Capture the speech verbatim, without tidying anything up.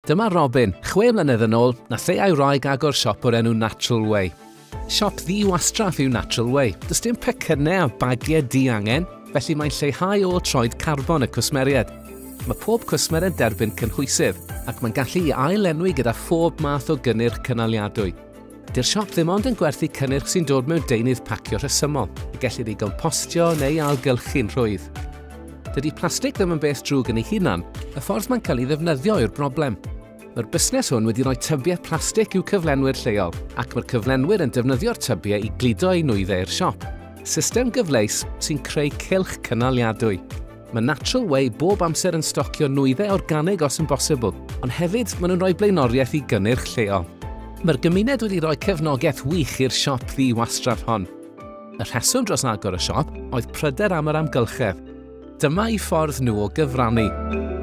Dyma Robin, chwe mlynedd yn ôl, nath ei a'i wraig agor siop o'r enw Natural Way. Siop ddi-wastraff yw Natural Way. Does dim pecynnau a bagiau di-angen, felly mae'n lleihau o troed carbon y cwsmeriad. Mae pob cwsmer yn derbyn cynhwysydd, ac mae'n gallu i ail-enwi gyda phob math o gynnyrch cynaliadwy. Dy'r siop ddim ond yn gwerthu cynnyrch sy'n dod mewn deunydd pacio rhesymol, i gellir ei gompostio neu ailgylchu'n rhwydd. Dydy plastig ddim yn beth drwg yn ei hunan, y ffordd mae'n cael ei ddefnyddio yw'r broblem. Mae'r busnes hwn wedi rhoi tybiau plastig i'w cyflenwyr lleol, ac mae'r cyflenwyr yn defnyddio'r tybiau i gludo eu nwyddau'r siop. System gyfleus sy'n creu cylch cynaliadwy. Mae Natural Way bob amser yn stocio nwyddau organig os yn bosibl, ond hefyd maen nhw'n rhoi blaenoriaeth i gynnyrch lleol. Mae'r gymuned wedi rhoi cefnogaeth wych i'r siop ddi-wastraff hon. Y rheswm dros agor y siop oedd pryder am yr amgylchedd. Dyma eu ffordd nhw o gyfrannu.